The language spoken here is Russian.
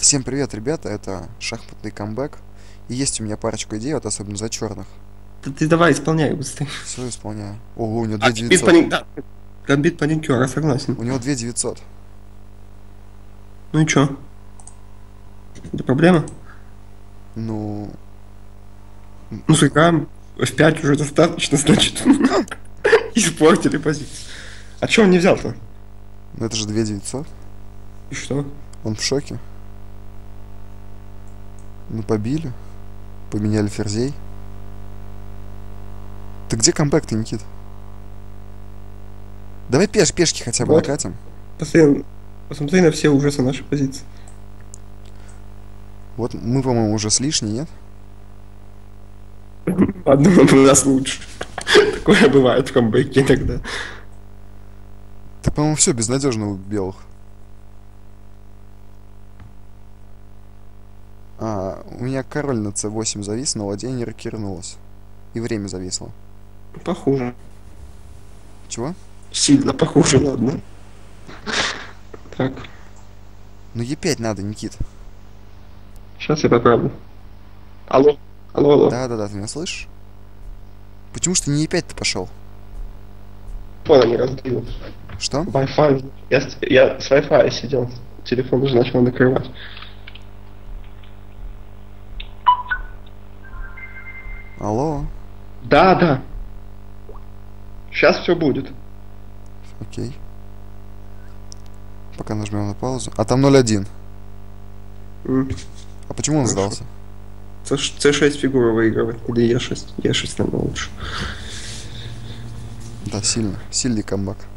Всем привет, ребята, это шахматный камбэк. И есть у меня парочку идей, вот особенно за черных. Ты давай исполняй быстрее. Все исполняю. Ого, у него А, две гамбит 900. да. Гамбит паникера, согласен. У него 2 900. Ну и чё? Это проблема? Ну, Ну, сыграем F5 уже достаточно, значит. Испортили позицию. А чё он не взял-то? ну это же 2 900. И что? Он в шоке. Ну, побили. Поменяли ферзей. Ты где камбэк-то, Никит? Давай пешки хотя бы Вот. накатим. Посмотри на все ужасы нашей позиции. Вот мы, по-моему, уже с лишней, нет? Одно у нас лучше. Такое бывает в камбэке иногда. Так, по-моему, все безнадежно у белых. У меня король на c8 завис, но ладья не рокернулась. И время зависло. Похуже. Чего? Сильно похуже, ладно. Так, Ну, e5 надо, Никит. сейчас я попробую. Алло. Алло, алло. Да-да-да, ты меня слышишь? Почему ж ты не e5-то пошел? Телефон не разбил. Что? Wi-Fi. Я с Wi-Fi сидел. Телефон уже начал накрывать. Алло? Да, да. Сейчас все будет. Окей. Пока нажмем на паузу. А там 0-1. М, А почему он Хорошо. сдался? C6 фигура выигрывает. Или E6. E6, наверное, лучше. Да, сильно. Сильный камбэк.